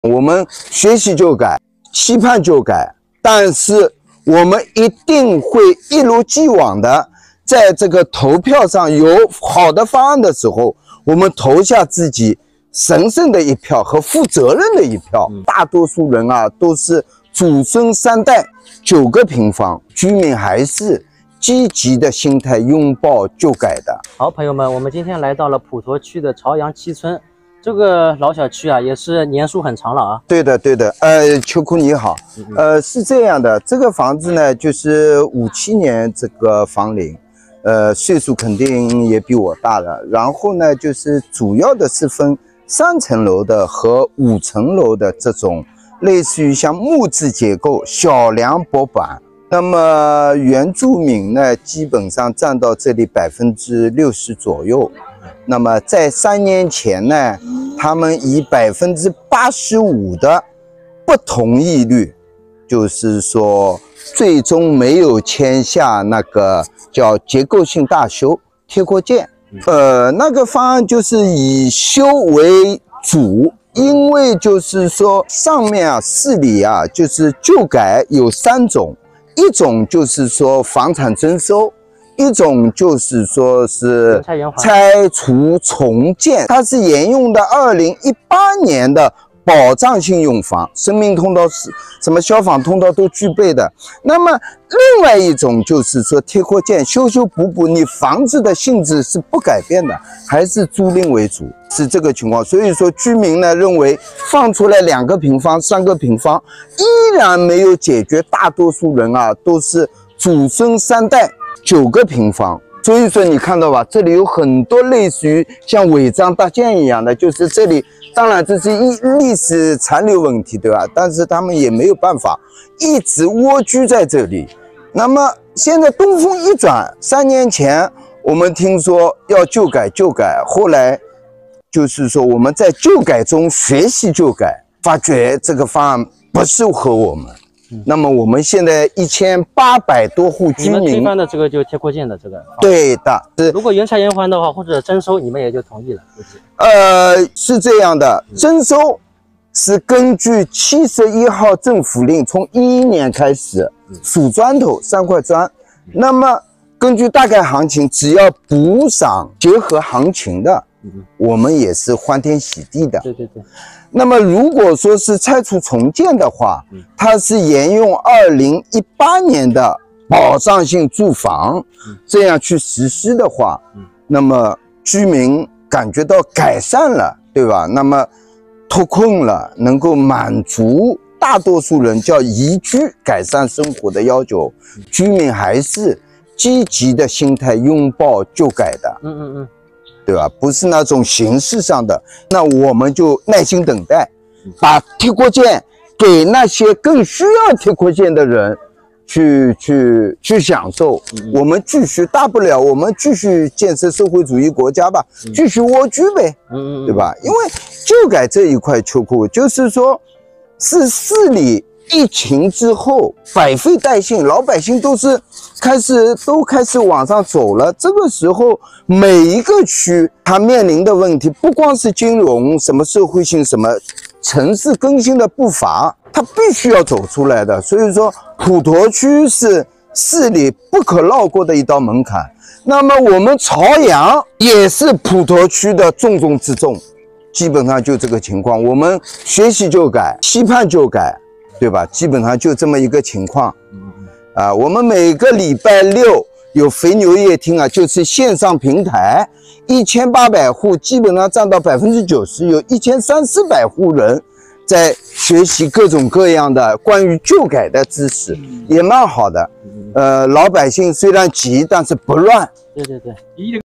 我们学习就改，期盼就改，但是我们一定会一如既往的在这个投票上有好的方案的时候，我们投下自己神圣的一票和负责任的一票。大多数人啊都是祖孙3代9个平方，居民还是积极的心态拥抱旧改的。 好，朋友们，我们今天来到了普陀区的朝阳7村。这个老小区啊，也是年数很长了啊。 对的，对的。秋裤你好，是这样的，这个房子呢，就是57年这个房龄，岁数肯定也比我大了。然后呢，就是主要的是分3层楼的和5层楼的这种，类似于像木质结构、小梁薄板。那么原住民呢，基本上占到这里60%左右。那么在3年前呢，他们以85%的不同意率，就是说最终没有签下那个叫结构性大修贴扩建。那个方案就是以修为主，因为就是说上面啊市里啊就是旧改有3种，一种就是说房产征收。一种就是说是拆除重建，它是沿用的2018年的保障性用房，生命通道是什么消防通道都具备的。那么另外一种就是说贴扩建，修修补补，你房子的性质是不改变的，还是租赁为主，是这个情况。所以说居民呢认为放出来2个平方、3个平方，依然没有解决大多数人啊都是祖孙3代。9个平方，所以说你看到吧，这里有很多类似于像违章搭建一样的，就是这里，当然这是历史残留问题，对吧？但是他们也没有办法一直蜗居在这里。那么现在东风一转，3年前我们听说要旧改，后来就是说我们在旧改中学习旧改，发觉这个方案不适合我们。那么我们现在1800多户居民， 你们推翻的这个就贴扩建的这个， 对的。 如果原拆原还的话，或者征收，你们也就同意了， 是这样的，征收是根据71号政府令，从11年开始数砖头3块砖，那么根据大概行情，只要补赏结合行情的，我们也是欢天喜地的。 对。 那么如果说是拆除重建的话，它是沿用2018年的保障性住房，这样去实施的话，那么居民感觉到改善了，对吧？那么脱困了，能够满足大多数人叫宜居改善生活的要求，居民还是积极的心态拥抱旧改的。对吧？不是那种形式上的，那我们就耐心等待，把贴扩建给那些更需要贴扩建的人去享受。我们继续，大不了我们继续建设社会主义国家吧，继续蜗居呗，对吧？因为旧改这一块秋裤，就是说是市里疫情之后百废待兴，老百姓都开始往上走了。这个时候，每一个区它面临的问题，不光是金融、什么社会性、什么城市更新的步伐，它必须要走出来的。所以说，普陀区是市里不可绕过的一道门槛。那么我们朝阳也是普陀区的重中之重，基本上就这个情况。我们学习就改，期盼就改。对吧？基本上就这么一个情况，我们每个礼拜6有肥牛夜听啊，就是线上平台，1800户基本上占到90%，有1300-400户人在学习各种各样的关于旧改的知识，也蛮好的。老百姓虽然急，但是不乱。 对。